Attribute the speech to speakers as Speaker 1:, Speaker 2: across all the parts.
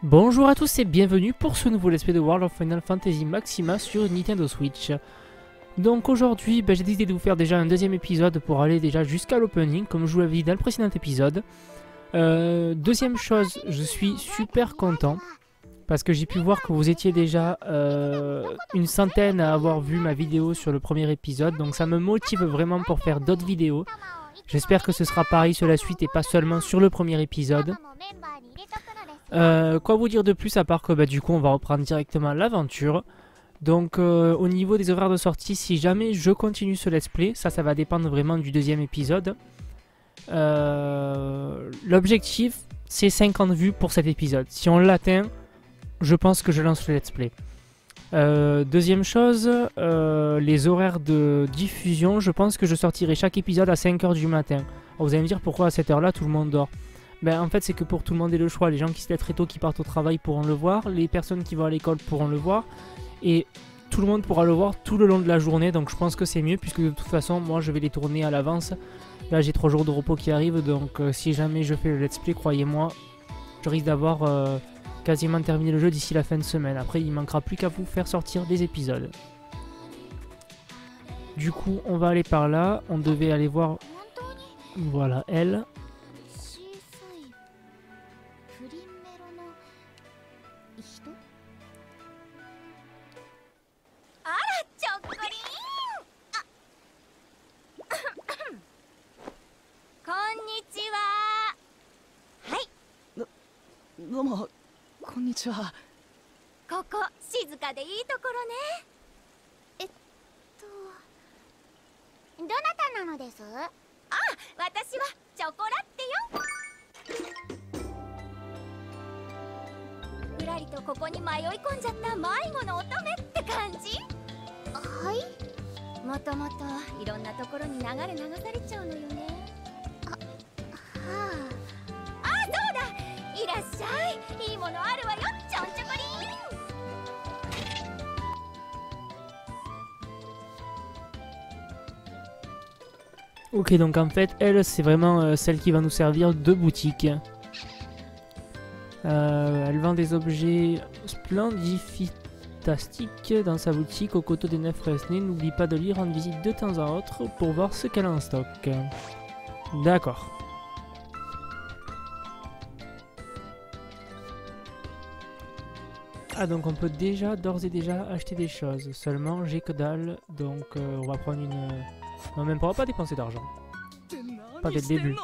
Speaker 1: Bonjour à tous et bienvenue pour ce nouveau let's play de World of Final Fantasy Maxima sur Nintendo Switch. Donc aujourd'hui, j'ai décidé de vous faire déjà un deuxième épisode pour aller déjà jusqu'à l'opening, comme je vous l'avais dit dans le précédent épisode. Deuxième chose, je suis super content, parce que j'ai pu voir que vous étiez déjà une centaine à avoir vu ma vidéo sur le premier épisode, donc ça me motive vraiment pour faire d'autres vidéos. J'espère que ce sera pareil sur la suite et pas seulement sur le premier épisode. Quoi vous dire de plus à part que du coup on va reprendre directement l'aventure. Donc au niveau des horaires de sortie, si jamais je continue ce let's play, ça va dépendre vraiment du deuxième épisode. L'objectif c'est 50 vues pour cet épisode. Si on l'atteint, je pense que je lance le let's play. Deuxième chose, les horaires de diffusion, je pense que je sortirai chaque épisode à 5 h du matin. Alors, vous allez me dire pourquoi à cette heure là tout le monde dort. En fait c'est que pour tout le monde ait le choix, les gens qui se lèvent très tôt qui partent au travail pourront le voir, les personnes qui vont à l'école pourront le voir, et tout le monde pourra le voir tout le long de la journée, donc je pense que c'est mieux puisque de toute façon moi je vais les tourner à l'avance. Là j'ai 3 jours de repos qui arrivent, donc si jamais je fais le let's play, croyez-moi, je risque d'avoir quasiment terminé le jeu d'ici la fin de semaine. Après il manquera plus qu'à vous faire sortir des épisodes. Du coup on va aller par là, on devait aller voir, voilà elle. Ok, donc en fait, elle, c'est vraiment celle qui va nous servir de boutique. Elle vend des objets splendifistastiques dans sa boutique au coteau des 9 Resnais. N'oublie pas de lui rendre visite de temps à autre pour voir ce qu'elle a en stock. D'accord. Ah, donc on peut déjà, d'ores et déjà, acheter des choses. Seulement, j'ai que dalle, donc on va prendre une... Non, même pas, on va pas dépenser d'argent. Pas dès le début.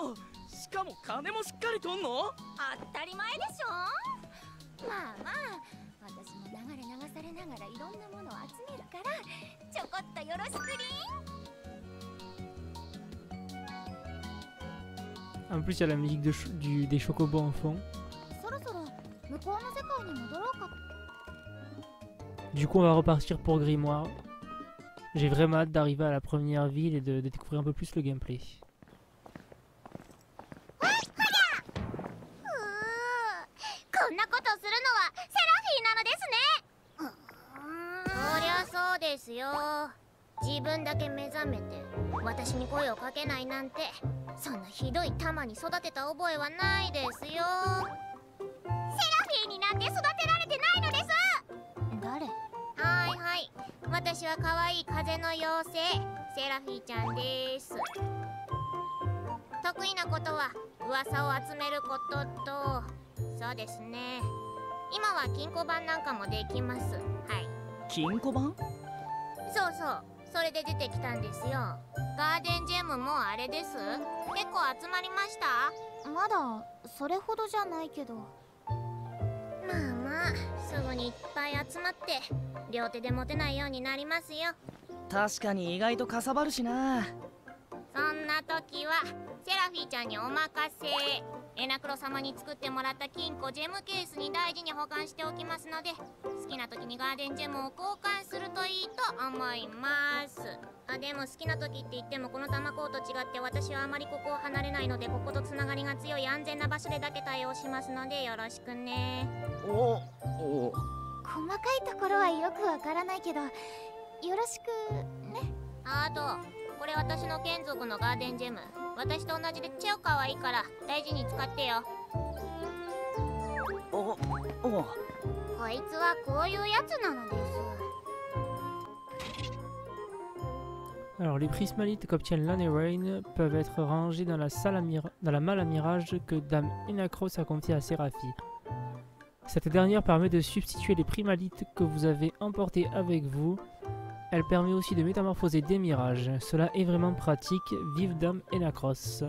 Speaker 1: En plus, il y a la musique des chocobos en fond. Du coup, on va repartir pour Grimoire. J'ai vraiment hâte d'arriver à la première ville et de découvrir un peu plus le gameplay.
Speaker 2: これ私の眷属のガーデンジェム。私と同じで超可愛いから大事に使ってよ。 いつはこういうやつなのです。
Speaker 1: Alors, les prismalites qu'obtiennent Lan et Rain peuvent être rangés dans la malle à mirage que Dame Enacros a confiée à Serafi. Cette dernière permet de substituer les primalites que vous avez emportés avec vous. Elle permet aussi de métamorphoser des mirages. Cela est vraiment pratique. Vive Dame Enacros.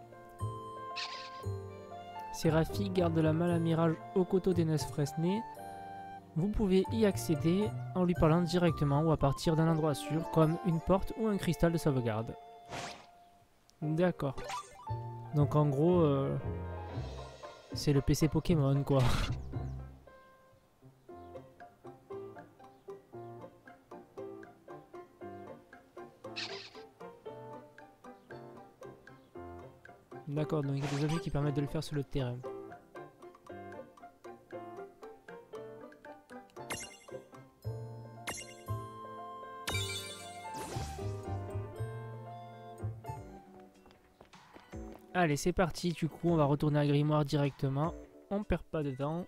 Speaker 1: Serafi garde la malle à mirage au coteau d'Enes Fresnay. Vous pouvez y accéder en lui parlant directement ou à partir d'un endroit sûr, comme une porte ou un cristal de sauvegarde. D'accord. Donc en gros, c'est le PC Pokémon quoi. D'accord, donc il y a des objets qui permettent de le faire sur le terrain. Allez, c'est parti, du coup, on va retourner à Grimoire directement. On perd pas de temps.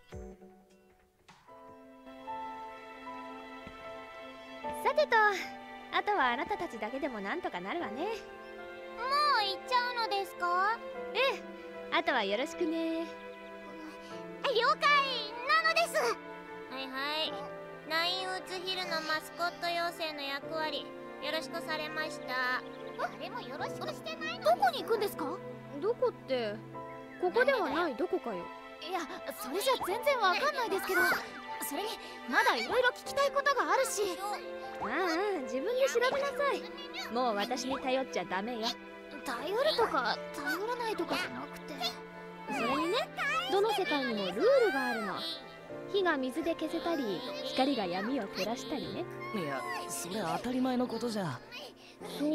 Speaker 3: さてと、あとはあなたたちだけでもなんとかなるわね。
Speaker 2: もう行っちゃうのですか？
Speaker 3: ええ、あとはよろしくね。
Speaker 2: 了解なのです。はいはい。ナインウッズヒルのマスコット妖精の役割よろしくされました。誰もよろしくしてないの。どこに行くんですか？
Speaker 3: どこって、ここではないどこかよ。
Speaker 2: いや、それじゃ全然わかんないですけど、それにまだいろいろ聞きたいことがあるし。
Speaker 3: ああ、自分で調べなさい。もう私に頼っちゃダメよ。
Speaker 2: 頼るとか頼らないとかじゃなくて、
Speaker 3: それにね、どの世界にもルールがあるの。火が水で消せたり、光が闇を照らしたりね。
Speaker 4: いや、それ当たり前のことじゃ。
Speaker 3: そう。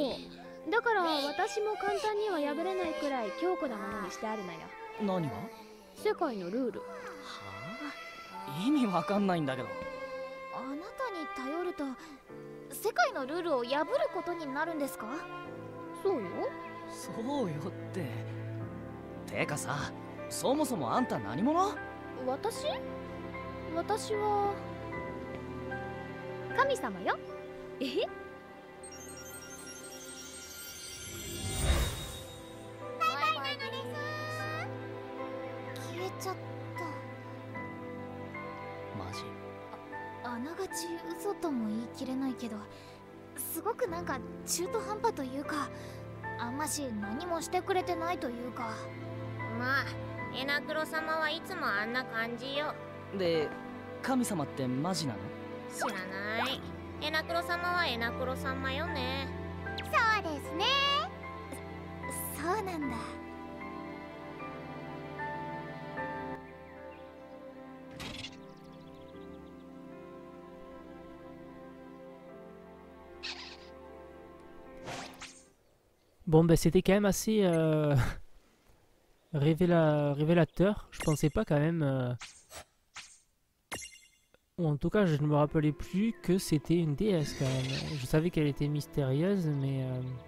Speaker 3: だから私も簡単には破れないくらい強固なものにしてあるのよ。
Speaker 4: 何が？
Speaker 3: 世界のルール。
Speaker 4: はあ？意味わかんないんだけど。
Speaker 2: あなたに頼ると世界のルールを破ることになるんですか？
Speaker 3: そうよ。
Speaker 4: そうよって。てかさ、そもそもあんた何者？
Speaker 3: 私は神様よ。えへ。
Speaker 2: バイバイなのです。消えちゃった。
Speaker 4: マジ？
Speaker 2: あながち嘘とも言い切れないけど、すごくなんか中途半端というか、あんまし何もしてくれてないというか。まあエナクロ様はいつもあんな感じよ。
Speaker 4: で、神様ってマジなの？
Speaker 2: 知らない。エナクロ様はエナクロ様よね。そうですね。そうなんだ。
Speaker 1: Bon, ben c'était quand même assez révélateur. Je pensais pas quand même... Ou en tout cas, je ne me rappelais plus que c'était une déesse quand même. Je savais qu'elle était mystérieuse, mais...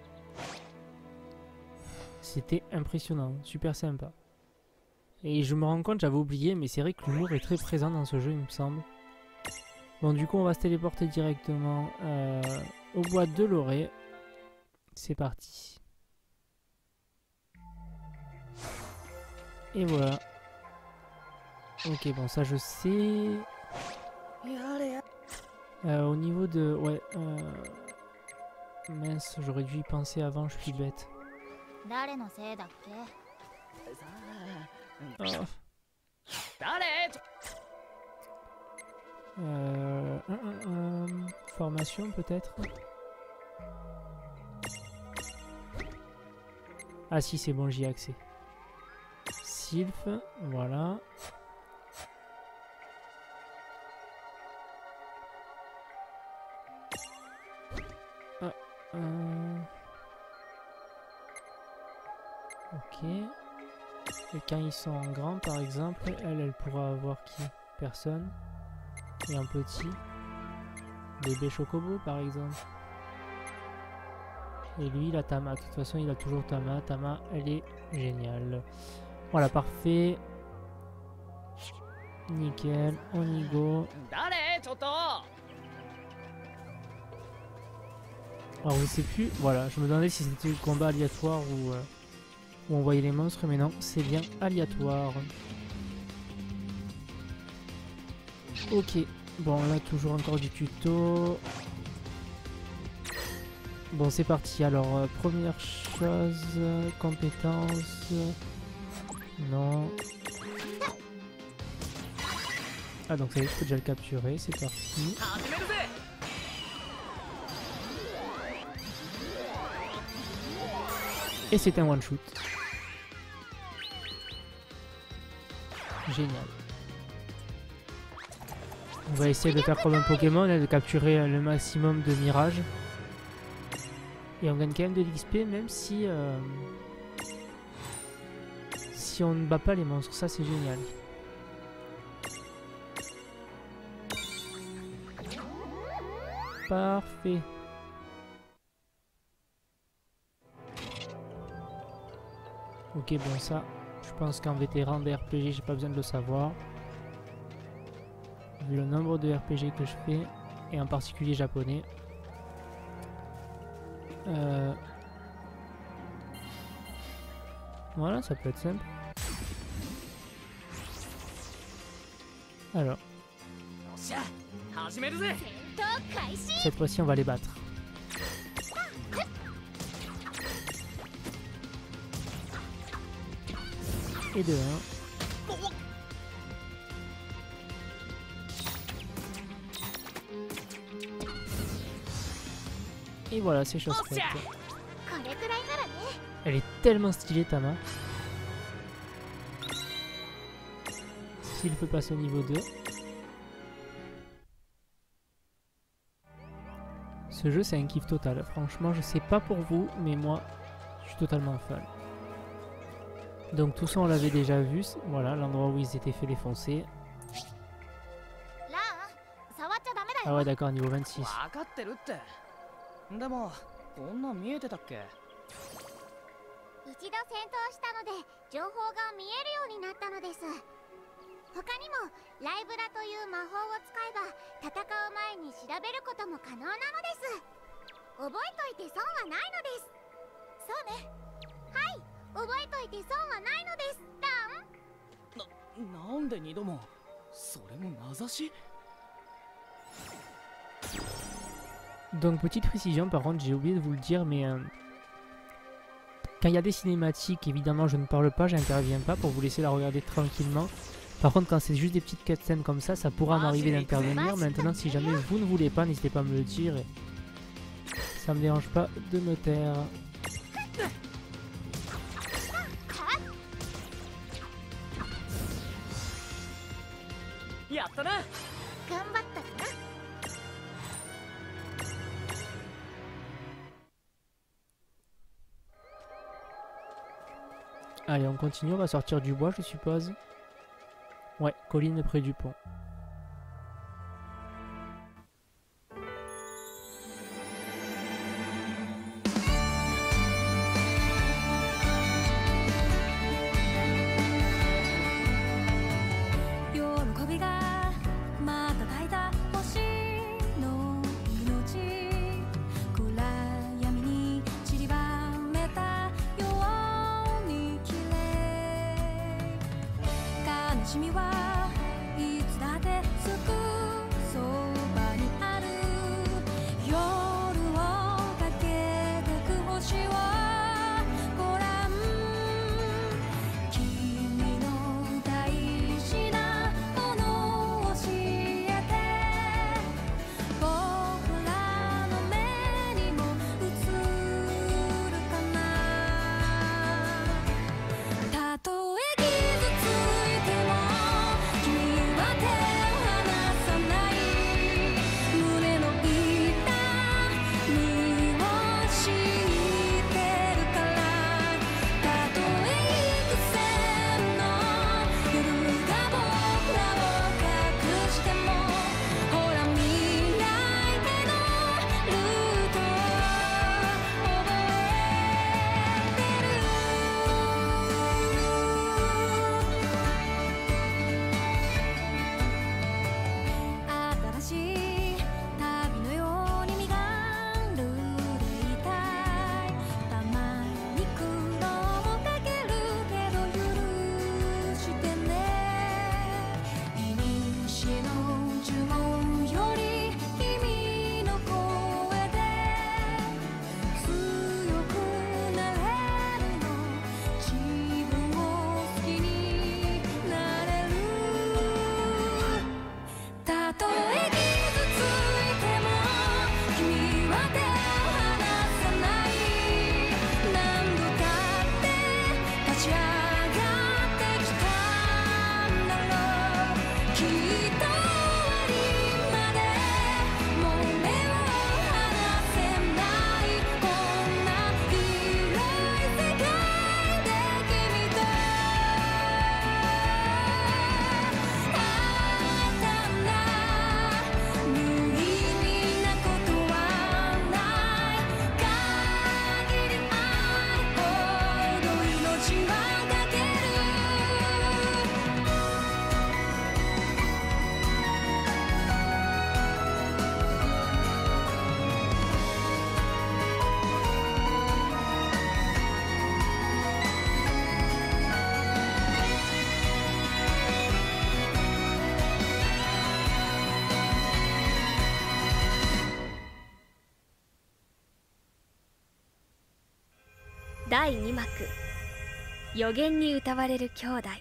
Speaker 1: C'était impressionnant, super sympa. Et je me rends compte, j'avais oublié, mais c'est vrai que l'humour est très présent dans ce jeu, il me semble. Bon, du coup, on va se téléporter directement au bois de l'Orée. C'est parti. Et voilà. Ok, bon, ça je sais. Au niveau de... Ouais. Mince, j'aurais dû y penser avant, je suis bête. Oh. Formation peut-être. Ah si, c'est bon, j'y ai accès. Sylph, voilà. Ah, ok. Et quand ils sont en grand, par exemple, elle pourra avoir qui? Personne. Et en petit. Bébé Chocobo, par exemple. Et lui, il a Tama. De toute façon, il a toujours Tama. Tama, elle est géniale. Voilà, parfait. Nickel, on y go.
Speaker 4: 誰ちょっと
Speaker 1: Alors je sais plus, voilà, je me demandais si c'était le combat aléatoire ou on voyait les monstres, mais non, c'est bien aléatoire. Ok, bon là toujours encore du tuto. Bon c'est parti, alors première chose, compétence, non. Ah donc ça y est, je peux déjà le capturer, c'est parti.
Speaker 4: 始めるぜ
Speaker 1: Et c'est un one shoot. Génial. On va essayer de faire comme un Pokémon et de capturer le maximum de mirages. Et on gagne quand même de l'XP même si si on ne bat pas les monstres, ça c'est génial. Parfait. Ok, bon ça, je pense qu'en vétéran de RPG, j'ai pas besoin de le savoir. Vu le nombre de RPG que je fais, et en particulier japonais. Voilà, ça peut être simple. Alors,
Speaker 4: よっしゃ始めるぜ
Speaker 1: cette fois-ci, on va les battre. Et de 1. Et voilà, c'est chose faite.
Speaker 2: これくらいならね。
Speaker 1: Elle est tellement stylée, Tama. S'il peut passer au niveau 2. Ce jeu, c'est un kiff total. Franchement, je sais pas pour vous, mais moi, je suis totalement fan. Donc tout ça, on l'avait déjà vu. Voilà, l'endroit où ils étaient fait défoncer.
Speaker 2: ラン、触っちゃダメだ
Speaker 1: Ah
Speaker 2: よ。
Speaker 1: ouais, d'accord, niveau 26.
Speaker 4: 分かってるってでもこんなん見えてたっけ
Speaker 2: 一度戦闘したので情報が見えるようになったのです。他にもライブラという魔法を使えば戦う前に調べることも可能なのです。覚えといて損はないのです。そうね。はい、覚えといて損はないのです。ラン。
Speaker 4: なんで二度もそれも名指し
Speaker 1: Donc petite précision, par contre, j'ai oublié de vous le dire, mais quand il y a des cinématiques, évidemment, je ne parle pas, j'interviens pas pour vous laisser la regarder tranquillement. Par contre, quand c'est juste des petites cutscenes comme ça pourra m'arriver d'intervenir. Maintenant, si jamais vous ne voulez pas, n'hésitez pas à me le dire. Et ça me dérange pas de me taire.
Speaker 4: Yaったな
Speaker 2: 頑張ったかな。
Speaker 1: Allez, on continue, on va sortir du bois, je suppose. Ouais, colline près du pont.
Speaker 3: 第2幕予言に歌われる兄弟。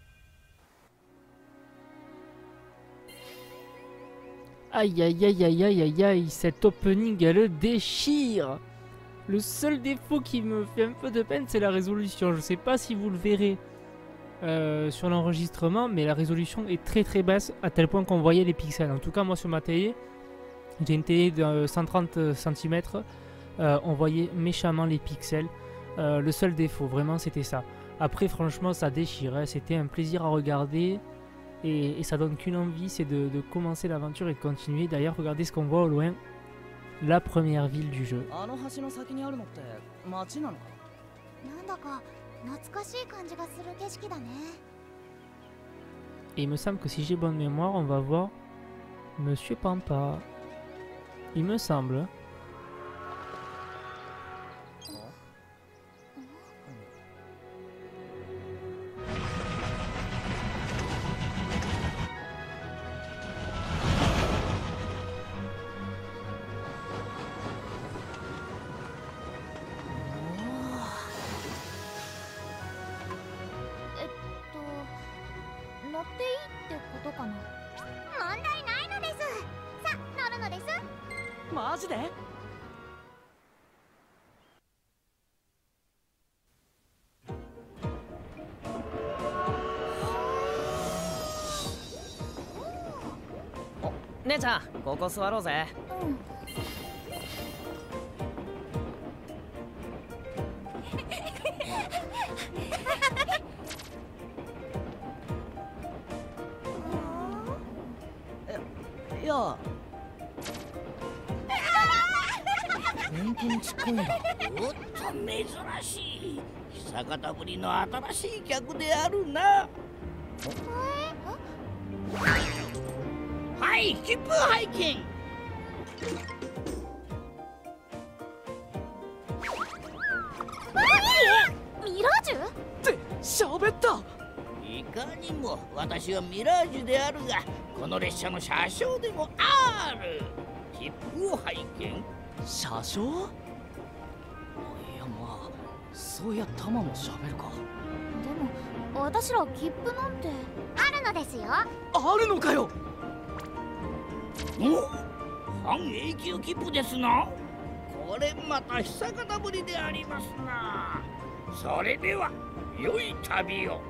Speaker 1: Aïe aïe aïe aïe aïe aïe aïe, cette opening elle déchire. Le seul défaut qui me fait un peu de peine c'est la résolution. Je sais pas si vous le verrez sur l'enregistrement, mais la résolution est très très basse à tel point qu'on voyait les pixels. En tout cas moi sur ma télé, j'ai une télé de 130 cm, on voyait méchamment les pixels. Le seul défaut vraiment c'était ça. Après franchement ça déchire, hein. C'était un plaisir à regarder. Et ça donne qu'une envie, c'est de commencer l'aventure et de continuer. D'ailleurs, regardez ce qu'on voit au loin. La première ville du jeu. Et il me semble que si j'ai bonne mémoire, on va voir Monsieur Pampa. Il me semble.
Speaker 4: 姉ちゃん、ここ座ろうぜ。いや、本当にちっこいんだ。
Speaker 5: おっと珍しい。久方ぶりの新しい客であるな。はい、切符拝見。
Speaker 2: ミラージュ
Speaker 4: って喋った。
Speaker 5: いかにも私はミラージュであるが、この列車の車掌でもある。切符を拝見。
Speaker 4: 車掌？いやまあ、そういやタマも喋るか。
Speaker 2: でも私ら切符なんてあるのですよ。
Speaker 4: あるのかよ。
Speaker 5: お、半永久切符ですな。これまた久方ぶりでありますな。それでは良い旅を。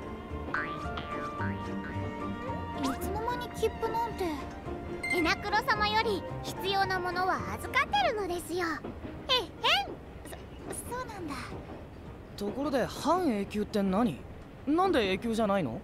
Speaker 2: いつの間に切符なんて。エナクロ様より必要なものは預かってるのですよ。へっへん。そうなんだ。
Speaker 4: ところで半永久って何？なんで永久じゃないの？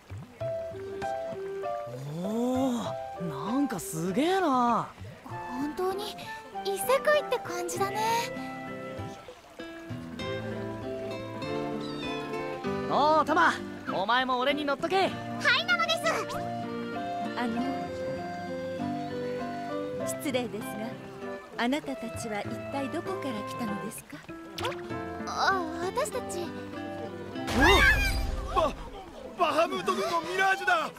Speaker 2: 本
Speaker 4: すげえな。
Speaker 2: 当当に異世界って感じだね。
Speaker 4: おうタマ、お前も俺に乗っとけ。
Speaker 2: はいなのです。
Speaker 6: 失礼ですが、あなたたちは一体どこから来たのですか？
Speaker 2: 私たち
Speaker 7: バハムート軍のミラージュだ。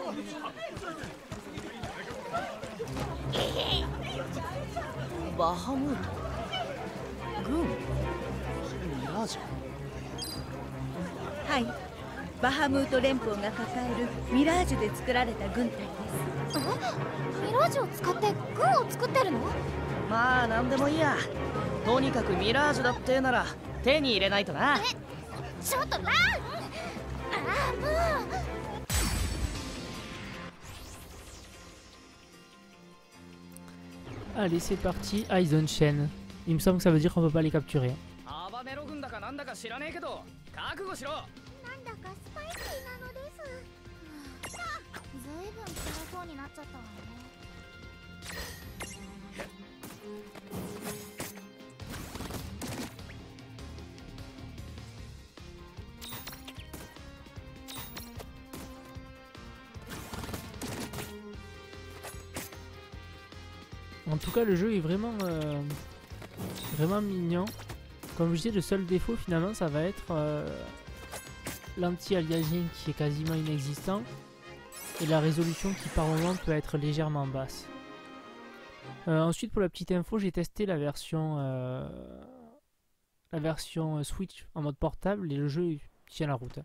Speaker 4: バハムート軍ミラージュ。
Speaker 6: はい、バハムート連邦が抱えるミラージュで作られた軍隊です。
Speaker 2: ミラージュを使って軍を作ってるの？
Speaker 4: まあなんでもいいや。とにかくミラージュだってなら手に入れないとな。
Speaker 2: ちょっとラン。もう。
Speaker 1: Allez, c'est parti, Eyes on Chain. Il me semble que ça veut dire qu'on peut pas les capturer.
Speaker 4: ハバネロ軍だかなんだか知らねえけど覚悟しろ。
Speaker 2: なんだかスパイシーなのです。ずいぶん辛そうになっちゃったわね。
Speaker 1: En tout cas, le jeu est vraiment, vraiment mignon. Comme je disais, le seul défaut finalement, ça va être l'anti-aliasing qui est quasiment inexistant et la résolution qui par moment peut être légèrement basse. Ensuite, pour la petite info, j'ai testé la version Switch en mode portable et le jeu tient la route.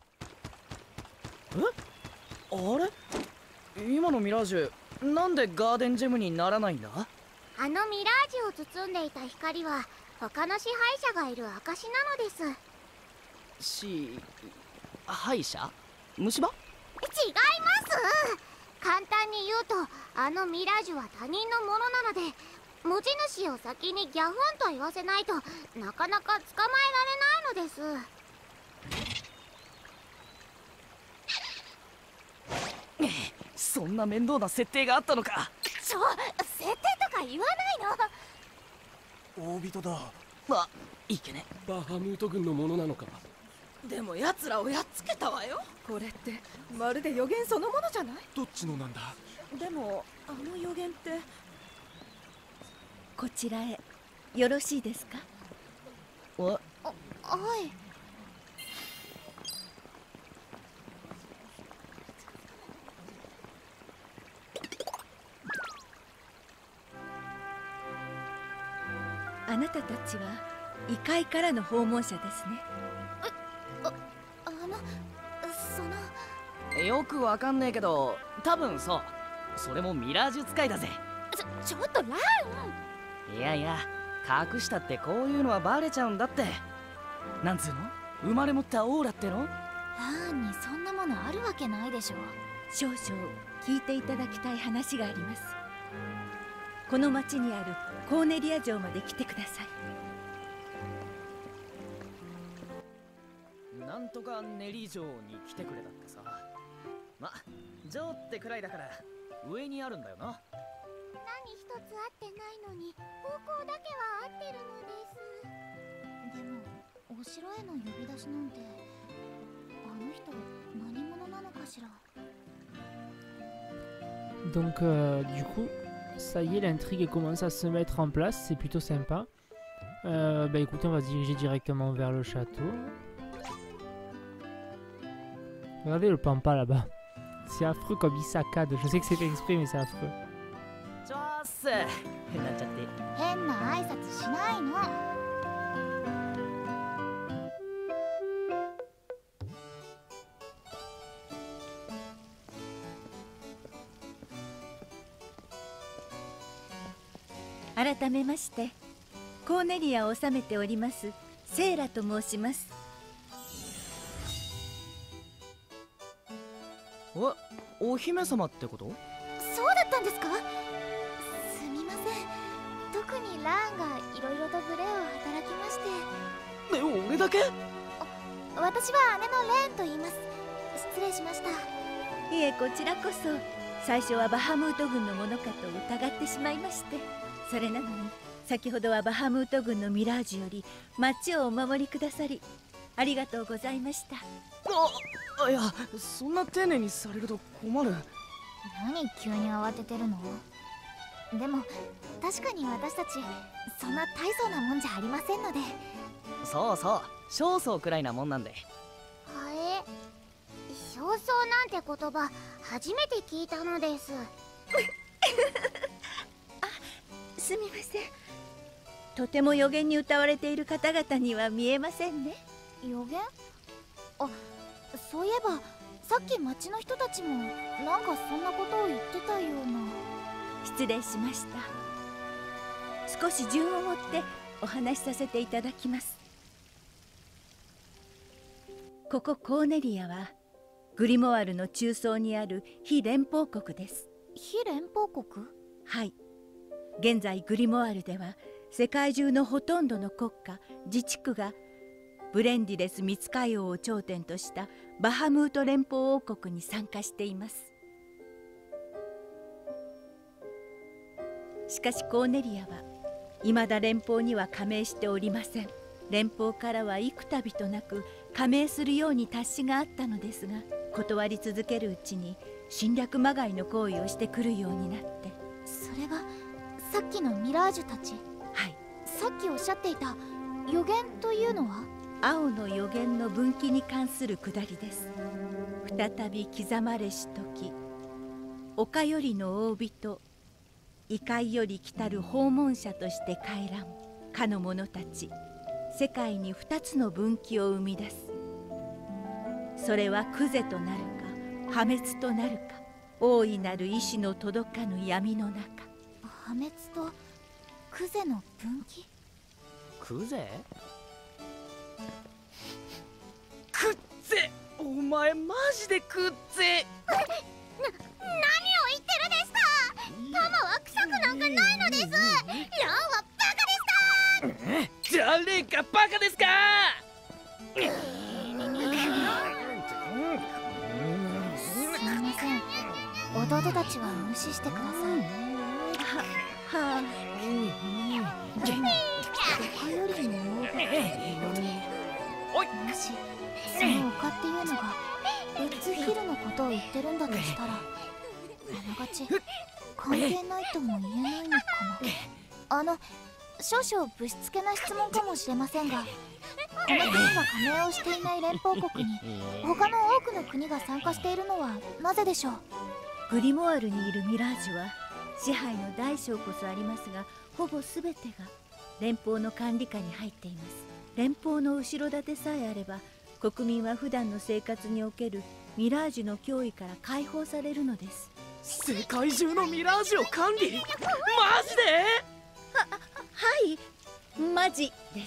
Speaker 4: あれ、今のミラージュなんでガーデンジェムにならないんだ？
Speaker 2: あのミラージュを包んでいた光は他の支配者がいる証なのです。
Speaker 4: 歯医者？虫歯？
Speaker 2: 違います。簡単に言うとあのミラージュは他人のものなので、持ち主を先にギャフンと言わせないとなかなか捕まえられないのです。
Speaker 4: そんな面倒な設定があったのか。
Speaker 2: 設定とか言わないの。
Speaker 7: 大人だ。
Speaker 4: あ、いけね。
Speaker 7: バハムート軍のものなのか。
Speaker 8: でも奴らをやっつけたわよ。これってまるで予言そのものじゃない？
Speaker 7: どっちのなんだ。
Speaker 8: でもあの予言って。
Speaker 6: こちらへよろしいですか？
Speaker 2: はい。
Speaker 6: あなたたちは異界からの訪問者ですね。
Speaker 4: よくわかんねえけど多分そう。それもミラージュ使いだぜ。
Speaker 2: ちょっとラン。
Speaker 4: いやいや、隠したってこういうのはバレちゃうんだって。なんつうの、生まれ持ったオーラっての。
Speaker 2: ランにそんなものあるわけないでしょ。
Speaker 6: 少々聞いていただきたい話があります。この町にあるコーネリア城まで来てください。
Speaker 4: なんとかネリ城に来てくれたってさ。ま、城ってくらいだから上にあるんだよな。
Speaker 2: 何一つ合ってないのに方向だけは合ってるのです。でもお城への呼び出しなんて、あの人何者なのかしら。
Speaker 1: Donc du coup, ça y est, l'intrigue commence à se mettre en place, c'est plutôt sympa. Bah écoutez, on va se diriger directement vers le château. Regardez le pampa là-bas. C'est affreux comme il saccade. Je sais que c'est fait exprès, mais c'est affreux.
Speaker 4: ちょーっす。なっちゃって。
Speaker 2: 変な挨拶しないの。
Speaker 6: 改めましてコーネリアを治めておりますセイラと申します。
Speaker 4: お姫様ってこと？
Speaker 2: そうだったんですか？すみません。特にランがいろいろと無礼を働きまして。
Speaker 4: 俺だけ？
Speaker 2: 私は姉のレーンと言います。失礼しました。
Speaker 6: いえ、こちらこそ最初はバハムート軍のものかと疑ってしまいまして。 それなのに先ほどはバハムート軍のミラージュより町をお守りくださりありがとうございました。
Speaker 8: いや、そんな丁寧にされると困る。
Speaker 2: 何急に慌ててるの？でも確かに私たちそんな大層なもんじゃありませんので。
Speaker 4: そうそう、少々くらいなもんなんで。
Speaker 2: 少々なんて言葉初めて聞いたのです。
Speaker 6: すみません。とても予言に歌われている方々には見えませんね。
Speaker 2: 予言？あ、そういえばさっき町の人たちもなんかそんなことを言ってたような。
Speaker 6: 失礼しました。少し順を追ってお話しさせていただきます。ここコーネリアはグリモワールの中層にある非連邦国です。
Speaker 2: 非連邦国？
Speaker 6: はい。現在グリモワールでは世界中のほとんどの国家自治区がブレンディレスミツカイ王を頂点としたバハムート連邦王国に参加しています。しかしコーネリアは未だ連邦には加盟しておりません。連邦からは幾度となく加盟するように達しがあったのですが、断り続けるうちに侵略まがいの行為をしてくるようになって。
Speaker 2: それがさっきのミラージュたち？
Speaker 6: はい。
Speaker 2: さっきおっしゃっていた予言というのは？
Speaker 6: 青の予言の分岐に関するくだりです。再び刻まれし時、丘よりの大人、異界より来たる訪問者として帰らんかの者たち、世界に2つの分岐を生み出す。それはクゼとなるか破滅となるか、大いなる意志の届かぬ闇の中。
Speaker 2: 破滅とクゼの分岐？
Speaker 4: クゼ？
Speaker 8: くっぜ、お前マジでくっぜ。
Speaker 2: 何を言ってるですか？タマは臭くなんかないのです。ランはバカですか？
Speaker 8: 誰かバカですか？
Speaker 2: すみません、弟たちは無視してください。
Speaker 6: はあ。
Speaker 2: 丘よりも
Speaker 8: おい、
Speaker 2: もしその丘っていうのがレッツヒルのことを言ってるんだとしたら、あながち関係ないとも言えないのかな。少々ぶしつけな質問かもしれませんが、この国が加盟をしていない連邦国に他の多くの国が参加しているのはなぜでしょう？
Speaker 6: グリモワールにいるミラージュは支配の大小こそありますが、ほぼ全てが連邦の管理下に入っています。連邦の後ろ盾さえあれば、国民は普段の生活におけるミラージュの脅威から解放されるのです。
Speaker 8: 世界中のミラージュを管理？マジで？
Speaker 6: はい、マジです。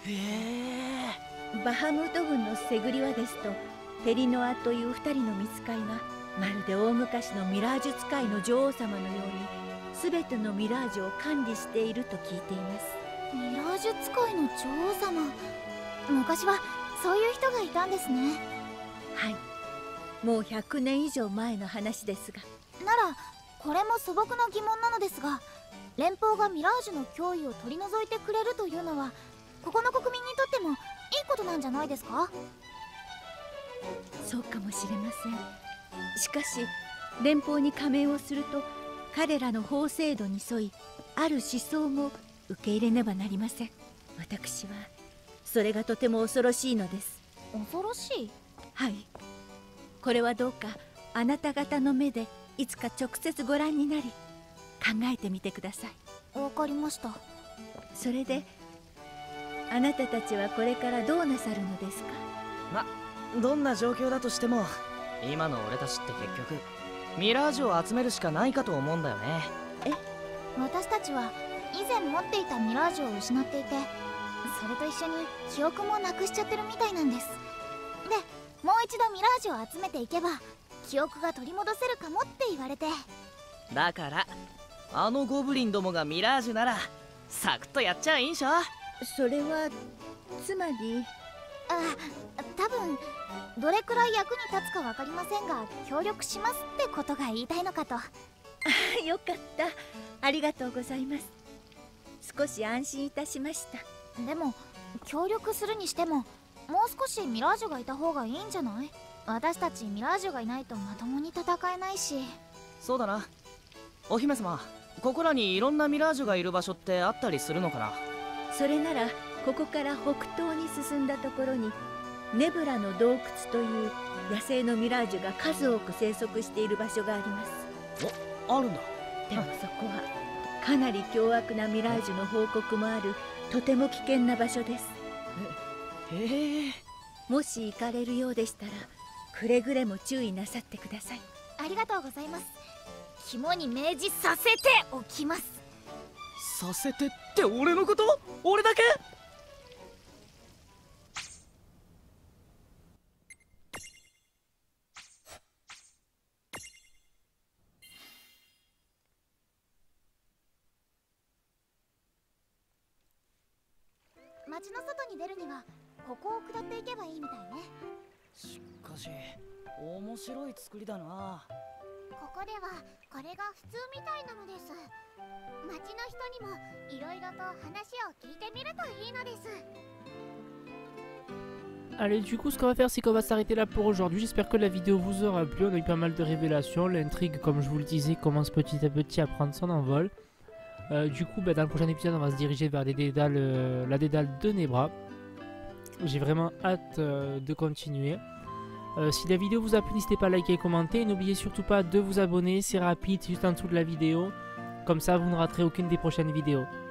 Speaker 6: バハムート軍のセグリワですと、ペリノアという2人の見つかいがまるで大昔のミラージュ使いの女王様のように全てのミラージュを管理していると聞いています。
Speaker 2: ミラージュ使いの女王様、昔はそういう人がいたんですね。
Speaker 6: はい、もう100年以上前の話ですが。
Speaker 2: ならこれも素朴な疑問なのですが、連邦がミラージュの脅威を取り除いてくれるというのはここの国民にとってもいいことなんじゃないですか？
Speaker 6: そうかもしれません。しかし連邦に加盟をすると彼らの法制度に沿いある思想も受け入れねばなりません。私はそれがとても恐ろしいのです。
Speaker 2: 恐ろしい？
Speaker 6: はい、これはどうかあなた方の目でいつか直接ご覧になり考えてみてください。
Speaker 2: わかりました。
Speaker 6: それであなたたちはこれからどうなさるのですか？
Speaker 4: どんな状況だとしても今の俺たちって結局ミラージュを集めるしかないかと思うんだよね。
Speaker 2: 私たちは以前持っていたミラージュを失っていて、それと一緒に記憶もなくしちゃってるみたいなんです。でもう一度ミラージュを集めていけば記憶が取り戻せるかもって言われて。
Speaker 4: だからあのゴブリンどもがミラージュならサクッとやっちゃいいんしょ。
Speaker 6: それはつまり
Speaker 2: 多分どれくらい役に立つか分かりませんが協力しますってことが言いたいのかと。
Speaker 6: よかった、ありがとうございます。 少し安心いたしました。
Speaker 2: でも協力するにしてももう少しミラージュがいた方がいいんじゃない？私たちミラージュがいないとまともに戦えないし。
Speaker 4: そうだな。お姫様、ここらにいろんなミラージュがいる場所ってあったりするのかな？
Speaker 6: それならここから北東に進んだところにネブラの洞窟という野生のミラージュが数多く生息している場所があります。
Speaker 4: あるんだ。
Speaker 6: でもそこはかなり凶悪なミラージュの報告もあるとても危険な場所です。
Speaker 4: へえ。
Speaker 6: もし行かれるようでしたらくれぐれも注意なさってください。
Speaker 2: ありがとうございます。肝に銘じさせておきます。
Speaker 4: させてって俺のこと？俺だけ？
Speaker 2: 街の外に出るにはここを下っていけばいいみたいね。
Speaker 4: しかし面白い作りだな。
Speaker 2: ここではこれが普通みたいなのです。街の人にもいろいろと話を聞いてみるといいのです。
Speaker 1: Allez, du coup, ce qu'on va faire, c'est qu'on va s'arrêter là pour aujourd'hui. J'espère que la vidéo vous aura plu. On a eu pas mal de révélations. L'intrigue, comme je vous le disais, commence petit à petit à prendre son envol. Du coup, dans le prochain épisode, on va se diriger vers la dédale de Nebra. J'ai vraiment hâte de continuer. Si la vidéo vous a plu, n'hésitez pas à liker et commenter. N'oubliez surtout pas de vous abonner. C'est rapide, c'est juste en dessous de la vidéo. Comme ça, vous ne raterez aucune des prochaines vidéos.